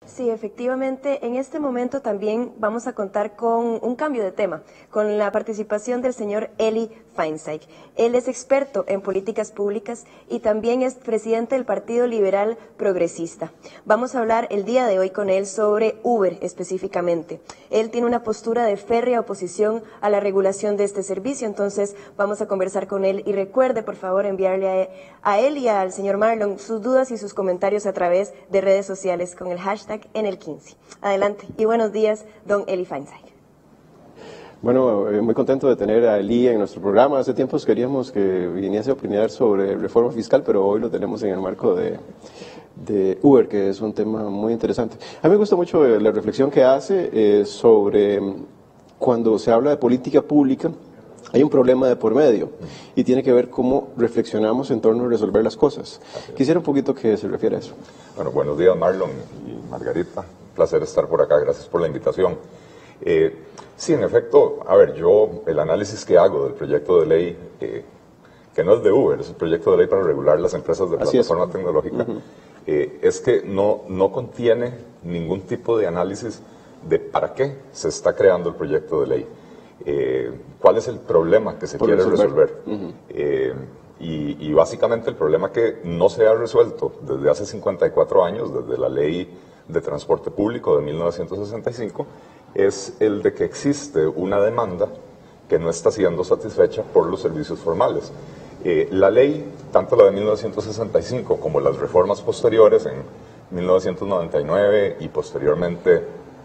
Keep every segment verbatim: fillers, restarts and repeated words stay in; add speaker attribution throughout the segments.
Speaker 1: Sí, efectivamente, en este momento también vamos a contar con un cambio de tema, con la participación del señor Eli Feinstein. Él es experto en políticas públicas y también es presidente del Partido Liberal Progresista. Vamos a hablar el día de hoy con él sobre Uber específicamente. Él tiene una postura de férrea oposición a la regulación de este servicio, entonces vamos a conversar con él y recuerde por favor enviarle a, a él y al señor Marlon sus dudas y sus comentarios a través de redes sociales con el hashtag en el quince. Adelante y buenos días, don Eli Feinstein.
Speaker 2: Bueno, eh, muy contento de tener a Eli en nuestro programa. Hace tiempos queríamos que viniese a opinar sobre reforma fiscal, pero hoy lo tenemos en el marco de, de Uber, que es un tema muy interesante. A mí me gusta mucho la reflexión que hace eh, sobre cuando se habla de política pública, hay un problema de por medio y tiene que ver cómo reflexionamos en torno a resolver las cosas. Quisiera un poquito que se refiera a eso.
Speaker 3: Bueno, buenos días Marlon y Margarita, un placer estar por acá, gracias por la invitación. Eh, sí, en efecto, a ver, yo el análisis que hago del proyecto de ley, eh, que no es de Uber, es un proyecto de ley para regular las empresas de
Speaker 2: Así
Speaker 3: plataforma
Speaker 2: es.
Speaker 3: tecnológica,
Speaker 2: Uh-huh.
Speaker 3: eh, es que no, no contiene ningún tipo de análisis de para qué se está creando el proyecto de ley. Eh, ¿Cuál es el problema que se
Speaker 2: Por
Speaker 3: quiere
Speaker 2: resolver.
Speaker 3: resolver?
Speaker 2: Uh-huh.
Speaker 3: eh, y, y básicamente el problema que no se ha resuelto desde hace cincuenta y cuatro años, desde la Ley de Transporte Público de mil novecientos sesenta y cinco, es el de que existe una demanda que no está siendo satisfecha por los servicios formales. Eh, la ley, tanto la de mil novecientos sesenta y cinco como las reformas posteriores en mil novecientos noventa y nueve y posteriormente,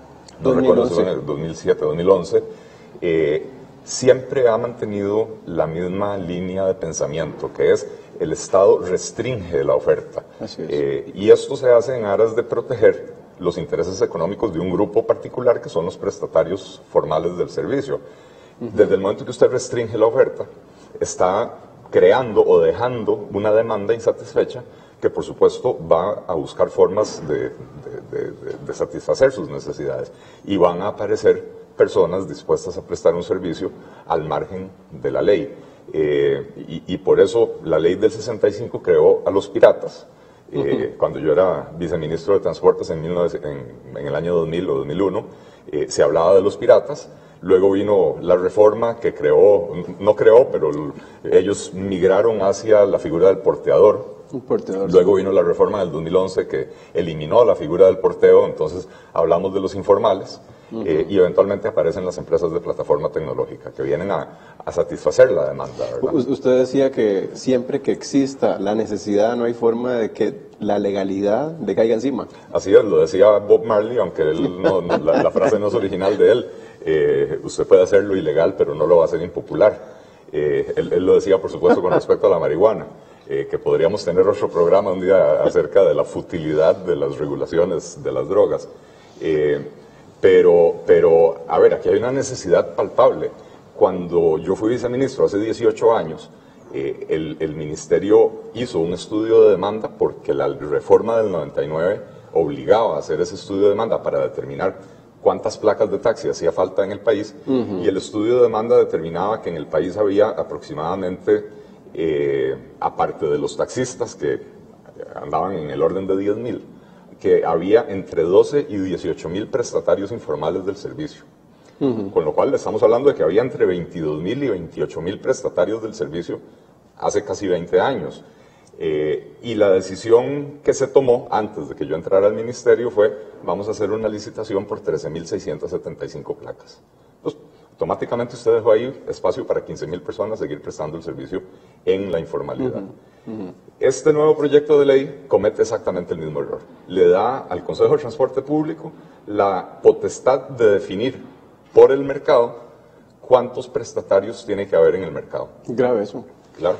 Speaker 3: no recuerdo si fue en el dos mil siete, dos mil once, eh, siempre ha mantenido la misma línea de pensamiento, que es el Estado restringe la oferta.
Speaker 2: Así es.
Speaker 3: Eh, y esto se hace en aras de proteger los intereses económicos de un grupo particular, que son los prestatarios formales del servicio. Uh-huh. Desde el momento que usted restringe la oferta, está creando o dejando una demanda insatisfecha que por supuesto va a buscar formas de, de, de, de, de satisfacer sus necesidades, y van a aparecer personas dispuestas a prestar un servicio al margen de la ley. Eh, y, y por eso la ley del sesenta y cinco creó a los piratas. Eh, uh-huh. Cuando yo era viceministro de Transportes en, mil novecientos, en, en el año dos mil o dos mil uno, eh, se hablaba de los piratas. Luego vino la reforma que creó, no creó, pero ellos migraron hacia la figura del porteador.
Speaker 2: Un porteador.
Speaker 3: Luego vino la reforma del dos mil once que eliminó la figura del porteo, entonces hablamos de los informales. Uh-huh. eh, y eventualmente aparecen las empresas de plataforma tecnológica que vienen a, a satisfacer la demanda, ¿verdad?
Speaker 2: Usted decía que siempre que exista la necesidad no hay forma de que la legalidad le caiga encima.
Speaker 3: Así es, lo decía Bob Marley, aunque él no, no, la, la frase no es original de él. Eh, usted puede hacerlo ilegal, pero no lo va a hacer impopular. Eh, él, él lo decía, por supuesto, con respecto a la marihuana. Eh, que podríamos tener otro programa un día acerca de la futilidad de las regulaciones de las drogas. Eh, pero, pero, a ver, aquí hay una necesidad palpable. Cuando yo fui viceministro hace dieciocho años, eh, el, el ministerio hizo un estudio de demanda porque la reforma del noventa y nueve obligaba a hacer ese estudio de demanda para determinar cuántas placas de taxi hacía falta en el país. Uh-huh. Y el estudio de demanda determinaba que en el país había aproximadamente, eh, aparte de los taxistas que andaban en el orden de diez mil, que había entre doce y dieciocho mil prestatarios informales del servicio. Uh-huh. Con lo cual estamos hablando de que había entre veintidós mil y veintiocho mil prestatarios del servicio hace casi veinte años. Eh, y la decisión que se tomó antes de que yo entrara al ministerio fue: vamos a hacer una licitación por trece mil seiscientas setenta y cinco placas. Entonces, automáticamente usted dejó ahí espacio para quince mil personas seguir prestando el servicio en la informalidad. Uh-huh. Uh-huh. Este nuevo proyecto de ley comete exactamente el mismo error. Le da al Consejo de Transporte Público la potestad de definir por el mercado cuántos prestatarios tiene que haber en el mercado.
Speaker 2: Grave eso.
Speaker 3: Claro.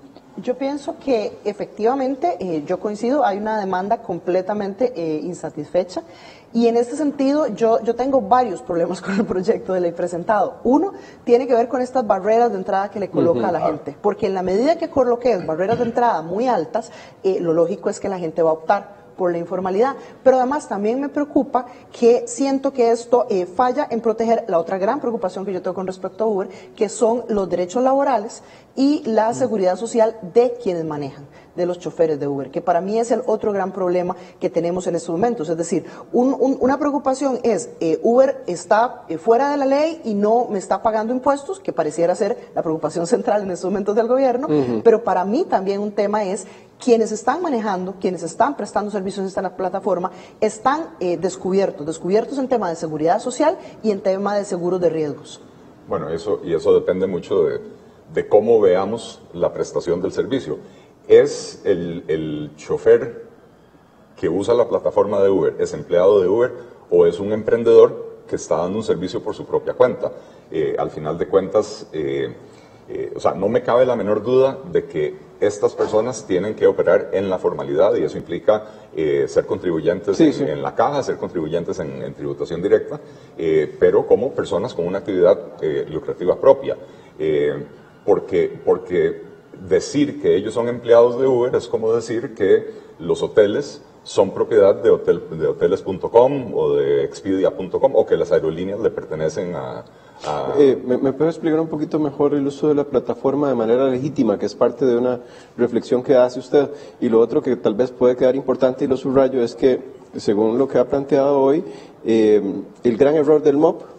Speaker 4: Yo pienso que efectivamente, eh, yo coincido, hay una demanda completamente eh, insatisfecha, y en este sentido yo, yo tengo varios problemas con el proyecto de ley presentado. Uno tiene que ver con estas barreras de entrada que le coloca uh-huh. a la gente, porque en la medida que coloques barreras de entrada muy altas, eh, lo lógico es que la gente va a optar por la informalidad, pero además también me preocupa que siento que esto eh, falla en proteger la otra gran preocupación que yo tengo con respecto a Uber, que son los derechos laborales y la seguridad social de quienes manejan. de los choferes de Uber, que para mí es el otro gran problema que tenemos en estos momentos. Es decir, un, un, una preocupación es, eh, Uber está eh, fuera de la ley y no me está pagando impuestos, que pareciera ser la preocupación central en estos momentos del gobierno, uh-huh. pero para mí también un tema es quienes están manejando, quienes están prestando servicios en esta plataforma, están eh, descubiertos, descubiertos en tema de seguridad social y en tema de seguros de riesgos.
Speaker 3: Bueno, eso, y eso depende mucho de, de cómo veamos la prestación del servicio. ¿Es el, el chofer que usa la plataforma de Uber, es empleado de Uber o es un emprendedor que está dando un servicio por su propia cuenta? Eh, al final de cuentas, eh, eh, o sea, no me cabe la menor duda de que estas personas tienen que operar en la formalidad y eso implica eh, ser contribuyentes sí, en, sí. en la caja, ser contribuyentes en, en tributación directa, eh, pero como personas con una actividad eh, lucrativa propia. Eh, porque, porque decir que ellos son empleados de Uber es como decir que los hoteles son propiedad de, hotel, de hoteles punto com o de expedia punto com o que las aerolíneas le pertenecen a... a...
Speaker 2: Eh, ¿me, ¿Me puede explicar un poquito mejor el uso de la plataforma de manera legítima, que es parte de una reflexión que hace usted? Y lo otro que tal vez puede quedar importante y lo subrayo es que, según lo que ha planteado hoy, eh, el gran error del M O P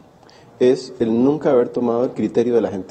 Speaker 2: es el nunca haber tomado el criterio de la gente.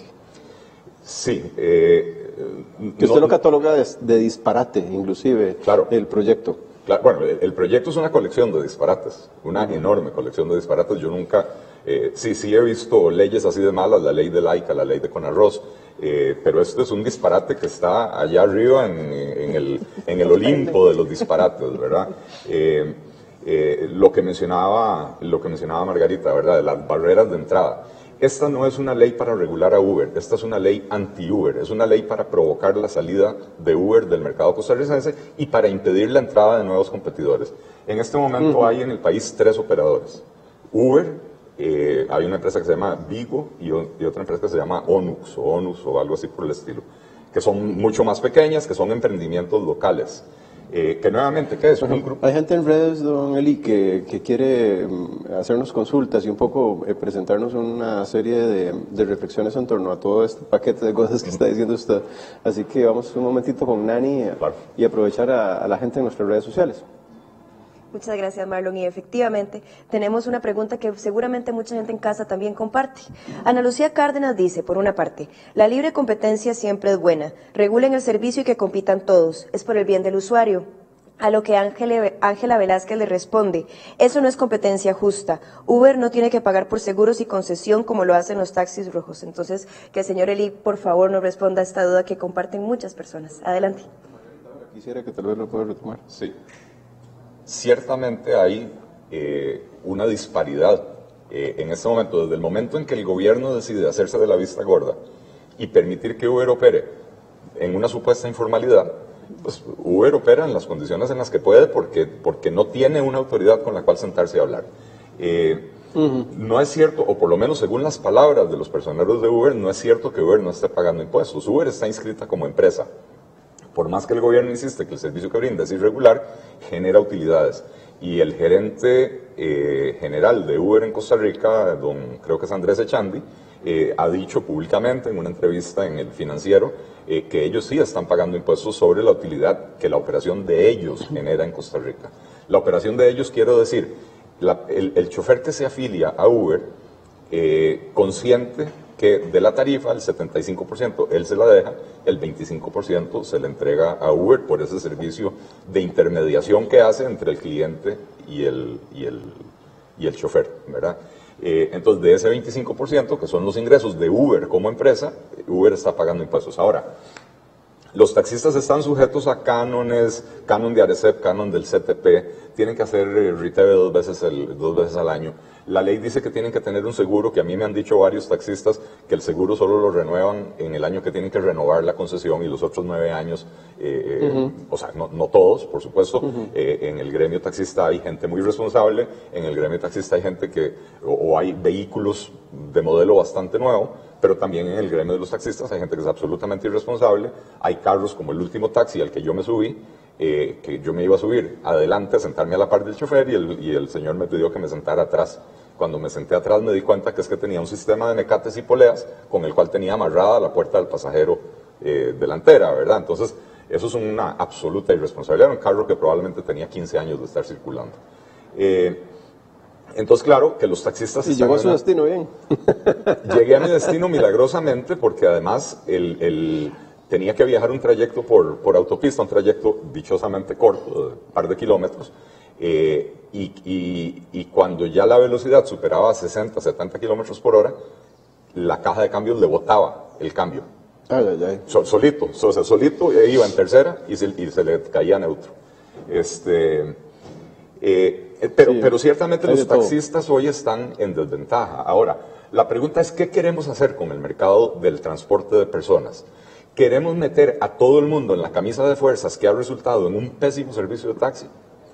Speaker 3: Sí, eh...
Speaker 2: Que usted no, lo cataloga de, de disparate, inclusive,
Speaker 3: claro,
Speaker 2: el proyecto.
Speaker 3: Claro, bueno, el, el proyecto es una colección de disparates, una uh-huh. enorme colección de disparates. Yo nunca, eh, sí, sí he visto leyes así de malas, la ley de Laica, la ley de Conarroz, eh, pero esto es un disparate que está allá arriba en, en, el, en el Olimpo de los disparates, ¿verdad? Eh, eh, lo que mencionaba, lo que mencionaba Margarita, ¿verdad? De las barreras de entrada. Esta no es una ley para regular a Uber, esta es una ley anti-Uber, es una ley para provocar la salida de Uber del mercado costarricense y para impedir la entrada de nuevos competidores. En este momento uh-huh. hay en el país tres operadores. Uber, eh, hay una empresa que se llama Vigo y, y otra empresa que se llama Onux o Onus o algo así por el estilo, que son mucho más pequeñas, que son emprendimientos locales. Eh, que nuevamente, ¿qué es? Un grupo.
Speaker 2: Hay gente en redes, don Eli, que, que quiere um, hacernos consultas y un poco eh, presentarnos una serie de, de reflexiones en torno a todo este paquete de cosas que está diciendo usted. Así que vamos un momentito con Nani eh, claro. y aprovechar a, a la gente en nuestras redes sociales.
Speaker 1: Muchas gracias, Marlon. Y efectivamente, tenemos una pregunta que seguramente mucha gente en casa también comparte. Ana Lucía Cárdenas dice, por una parte, la libre competencia siempre es buena. Regulen el servicio y que compitan todos. Es por el bien del usuario. A lo que Ángela Velázquez le responde, eso no es competencia justa. Uber no tiene que pagar por seguros y concesión como lo hacen los taxis rojos. Entonces, que el señor Eli, por favor, nos responda a esta duda que comparten muchas personas. Adelante.
Speaker 2: Quisiera que tal vez lo pueda retomar.
Speaker 3: Sí. Ciertamente hay eh, una disparidad eh, en este momento, desde el momento en que el gobierno decide hacerse de la vista gorda y permitir que Uber opere en una supuesta informalidad, pues Uber opera en las condiciones en las que puede porque, porque no tiene una autoridad con la cual sentarse a hablar. Eh, uh-huh. No es cierto, o por lo menos según las palabras de los personeros de Uber, no es cierto que Uber no esté pagando impuestos. Uber está inscrita como empresa. Por más que el gobierno insiste que el servicio que brinda es irregular, genera utilidades. Y el gerente eh, general de Uber en Costa Rica, don, creo que es Andrés Echandi, eh, ha dicho públicamente en una entrevista en El Financiero eh, que ellos sí están pagando impuestos sobre la utilidad que la operación de ellos genera en Costa Rica. La operación de ellos, quiero decir, la, el, el chofer que se afilia a Uber, eh, consciente que de la tarifa, el setenta y cinco por ciento él se la deja, el veinticinco por ciento se le entrega a Uber por ese servicio de intermediación que hace entre el cliente y el, y el, y el chofer, ¿verdad? Eh, entonces, de ese veinticinco por ciento, que son los ingresos de Uber como empresa, Uber está pagando impuestos. Ahora, los taxistas están sujetos a cánones, canon de Arecep, canon del C T P, tienen que hacer reteve dos veces, el, dos veces al año. La ley dice que tienen que tener un seguro, que a mí me han dicho varios taxistas que el seguro solo lo renuevan en el año que tienen que renovar la concesión y los otros nueve años, eh, uh-huh. o sea, no, no todos, por supuesto, uh-huh. eh, en el gremio taxista hay gente muy responsable, en el gremio taxista hay gente que, o, o hay vehículos de modelo bastante nuevo, pero también en el gremio de los taxistas hay gente que es absolutamente irresponsable, hay carros como el último taxi al que yo me subí, eh, que yo me iba a subir adelante a sentarme a la par del chofer y el, y el señor me pidió que me sentara atrás. Cuando me senté atrás me di cuenta que es que tenía un sistema de mecates y poleas con el cual tenía amarrada la puerta del pasajero eh, delantera, ¿verdad? Entonces, Eso es una absoluta irresponsabilidad. Era un carro que probablemente tenía quince años de estar circulando. Eh, entonces, claro, que los taxistas...
Speaker 2: Y llegó a su
Speaker 3: una...
Speaker 2: destino bien.
Speaker 3: Llegué a mi destino milagrosamente porque además el, el... tenía que viajar un trayecto por, por autopista, un trayecto dichosamente corto, de un par de kilómetros, eh, y, y, y cuando ya la velocidad superaba sesenta, setenta kilómetros por hora, la caja de cambios le botaba el cambio.
Speaker 2: Ay, ay, ay.
Speaker 3: Sol, solito, o sea, solito iba en tercera y se, y se le caía neutro. Este, eh, pero, sí, pero ciertamente los taxistas hoy están en desventaja. Ahora, la pregunta es, ¿qué queremos hacer con el mercado del transporte de personas? ¿Queremos meter a todo el mundo en la camisa de fuerzas que ha resultado en un pésimo servicio de taxi?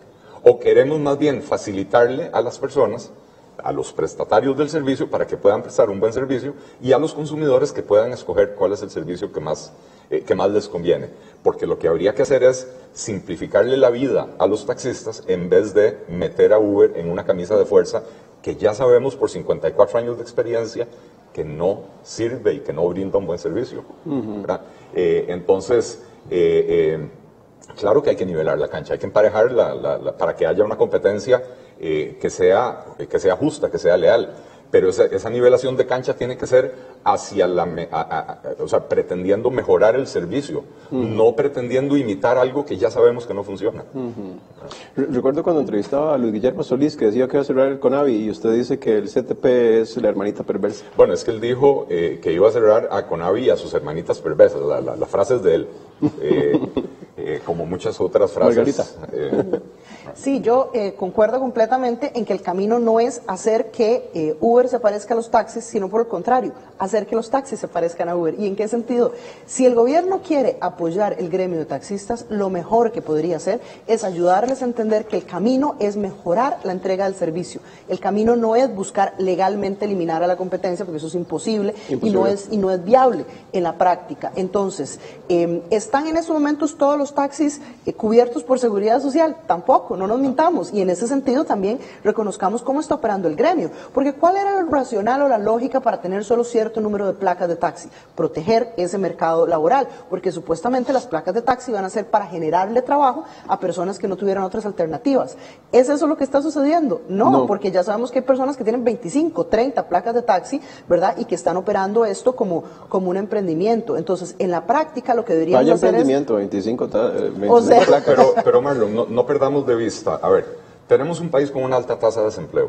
Speaker 3: ¿O queremos más bien facilitarle a las personas, a los prestatarios del servicio, para que puedan prestar un buen servicio, y a los consumidores que puedan escoger cuál es el servicio que más, eh, que más les conviene? Porque lo que habría que hacer es simplificarle la vida a los taxistas en vez de meter a Uber en una camisa de fuerza que ya sabemos por cincuenta y cuatro años de experiencia que no sirve y que no brinda un buen servicio. Uh-huh. eh, entonces, eh, eh, claro que hay que nivelar la cancha, hay que emparejar la, la, la, para que haya una competencia eh, que, sea, que sea justa, que sea leal. Pero esa, esa nivelación de cancha tiene que ser hacia la, a, a, a, o sea, pretendiendo mejorar el servicio, uh-huh. no pretendiendo imitar algo que ya sabemos que no funciona.
Speaker 2: Uh-huh. Recuerdo cuando entrevistaba a Luis Guillermo Solís, que decía que iba a cerrar el CONAVI, y usted dice que el C T P es la hermanita perversa.
Speaker 3: Bueno, es que él dijo eh, que iba a cerrar a CONAVI y a sus hermanitas perversas, la, la, la frase es de él, eh, eh, como muchas otras frases.
Speaker 2: Margarita.
Speaker 3: Eh,
Speaker 4: Sí, yo eh, concuerdo completamente en que el camino no es hacer que eh, Uber se parezca a los taxis, sino por el contrario, hacer que los taxis se parezcan a Uber. ¿Y en qué sentido? Si el gobierno quiere apoyar el gremio de taxistas, lo mejor que podría hacer es ayudarles a entender que el camino es mejorar la entrega del servicio. El camino no es buscar legalmente eliminar a la competencia, porque eso es imposible, imposible. Y, no es, y no es viable en la práctica. Entonces, eh, ¿están en estos momentos todos los taxis eh, cubiertos por seguridad social? Tampoco. No nos mintamos, y en ese sentido también reconozcamos cómo está operando el gremio, porque ¿cuál era el racional o la lógica para tener solo cierto número de placas de taxi? Proteger ese mercado laboral, porque supuestamente las placas de taxi van a ser para generarle trabajo a personas que no tuvieran otras alternativas. ¿Es eso lo que está sucediendo? No, no. Porque ya sabemos que hay personas que tienen veinticinco, treinta placas de taxi, ¿verdad? Y que están operando esto como, como un emprendimiento. Entonces, en la práctica lo que deberíamos
Speaker 2: Vaya
Speaker 4: hacer
Speaker 2: emprendimiento,
Speaker 4: es...
Speaker 2: veinticinco, veinticinco
Speaker 4: o sea,
Speaker 2: placas.
Speaker 3: Pero, pero Marlon, no, no perdamos de vista, a ver, tenemos un país con una alta tasa de desempleo.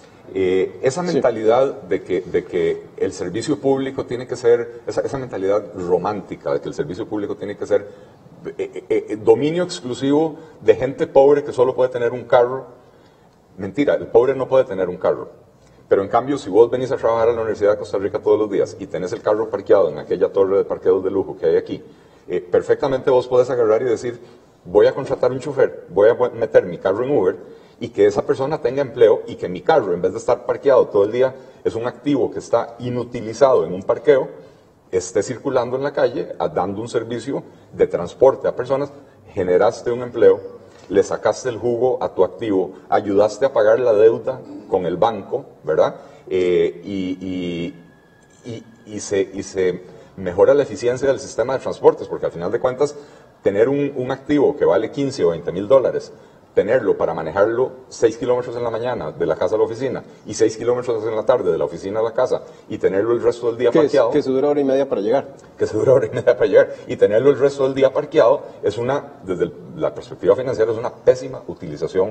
Speaker 3: Eh, esa mentalidad sí. de, que, de que el servicio público tiene que ser, esa, esa mentalidad romántica de que el servicio público tiene que ser eh, eh, dominio exclusivo de gente pobre que solo puede tener un carro. Mentira, el pobre no puede tener un carro. Pero en cambio, si vos venís a trabajar a la Universidad de Costa Rica todos los días y tenés el carro parqueado en aquella torre de parqueos de lujo que hay aquí, eh, perfectamente vos podés agarrar y decir, voy a contratar un chofer, voy a meter mi carro en Uber y que esa persona tenga empleo y que mi carro, en vez de estar parqueado todo el día, es un activo que está inutilizado en un parqueo, esté circulando en la calle, dando un servicio de transporte a personas, generaste un empleo, le sacaste el jugo a tu activo, ayudaste a pagar la deuda con el banco, ¿verdad? Eh, y, y, y, y, se, y se mejora la eficiencia del sistema de transportes, porque al final de cuentas, tener un, un activo que vale quince o veinte mil dólares, tenerlo para manejarlo seis kilómetros en la mañana de la casa a la oficina y seis kilómetros en la tarde de la oficina a la casa y tenerlo el resto del día
Speaker 2: que
Speaker 3: parqueado.
Speaker 2: Es, que se dura hora y media para llegar.
Speaker 3: Que se dura hora y media para llegar y tenerlo el resto del día parqueado es una, desde la perspectiva financiera, es una pésima utilización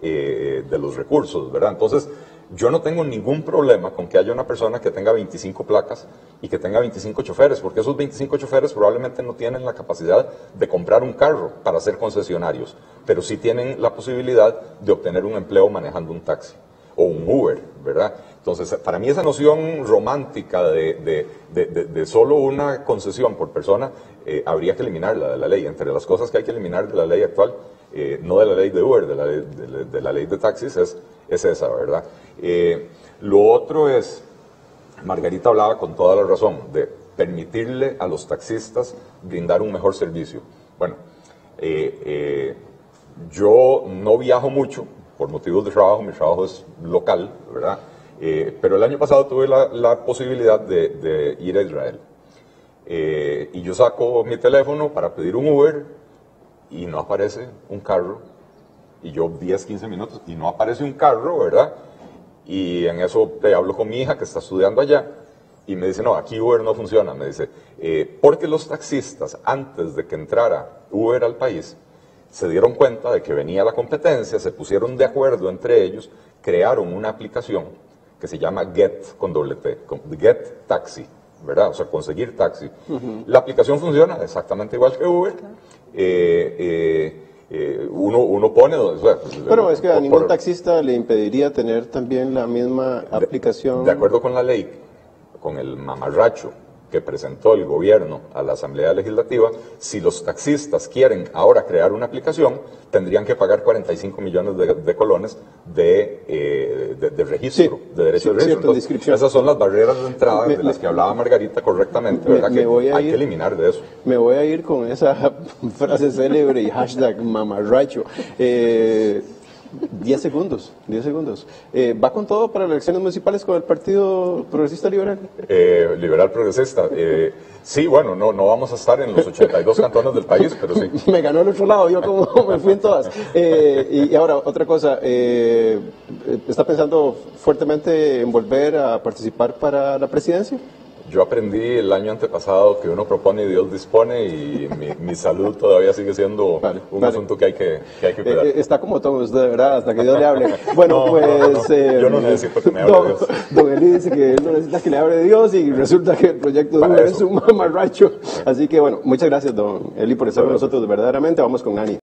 Speaker 3: eh, de los recursos, ¿verdad? Entonces, yo no tengo ningún problema con que haya una persona que tenga veinticinco placas y que tenga veinticinco choferes, porque esos veinticinco choferes probablemente no tienen la capacidad de comprar un carro para ser concesionarios, pero sí tienen la posibilidad de obtener un empleo manejando un taxi o un Uber, ¿verdad? Entonces, para mí esa noción romántica de, de, de, de, de solo una concesión por persona, eh, habría que eliminarla de la ley. Entre las cosas que hay que eliminar de la ley actual, eh, no de la ley de Uber, de la, de, de, de la ley de taxis, es, es esa, ¿verdad? Eh, lo otro es, Margarita hablaba con toda la razón, de permitirle a los taxistas brindar un mejor servicio. Bueno, eh, eh, yo no viajo mucho por motivos de trabajo, mi trabajo es local, ¿verdad? Eh, pero el año pasado tuve la, la posibilidad de, de ir a Israel. Eh, y yo saco mi teléfono para pedir un Uber y no aparece un carro, y yo diez, quince minutos, y no aparece un carro, ¿verdad? Y en eso te hablo con mi hija que está estudiando allá, y me dice, no, aquí Uber no funciona, me dice, eh, porque los taxistas, antes de que entrara Uber al país, se dieron cuenta de que venía la competencia, se pusieron de acuerdo entre ellos, crearon una aplicación que se llama Get con doble T, Get Taxi, ¿verdad? O sea, conseguir taxi. Uh-huh. La aplicación funciona exactamente igual que Uber. Claro. Eh, eh, eh, uno, uno pone... O sea,
Speaker 2: Pero es que a ningún por, taxista le impediría tener también la misma aplicación.
Speaker 3: De, de acuerdo con la ley, con el mamarracho que presentó el gobierno a la Asamblea Legislativa, si los taxistas quieren ahora crear una aplicación, tendrían que pagar cuarenta y cinco millones de, de colones de, eh, de, de registro,
Speaker 2: sí,
Speaker 3: de derecho
Speaker 2: sí,
Speaker 3: de registro. Entonces, esas son las barreras de entrada me, de las que hablaba Margarita correctamente, me, ¿verdad? Me que voy a hay ir, que eliminar de eso.
Speaker 2: Me voy a ir con esa frase célebre y hashtag mamarracho. Eh, diez segundos, diez segundos. Eh, ¿Va con todo para las elecciones municipales con el Partido Progresista Liberal?
Speaker 3: Eh, liberal Progresista. Eh, sí, bueno, no, no vamos a estar en los ochenta y dos cantones del país, pero sí.
Speaker 2: Me ganó el otro lado, yo como me fui en todas. Eh, y, y ahora, otra cosa, eh, ¿está pensando fuertemente en volver a participar para la presidencia?
Speaker 3: Yo aprendí el año antepasado que uno propone y Dios dispone, y mi, mi salud todavía sigue siendo vale, un vale. asunto que hay que, que, hay que cuidar.
Speaker 2: Eh, está como todo usted, de verdad, hasta que Dios le hable. Bueno, no, pues...
Speaker 3: No, no, no. Eh, Yo no necesito que me hable
Speaker 2: don,
Speaker 3: Dios.
Speaker 2: Don Eli dice que él no necesita que le hable Dios, y resulta que el proyecto de Uber es un mamarracho. Así que, bueno, muchas gracias, don Eli, por estar con nosotros, verdaderamente. Vamos con Ani.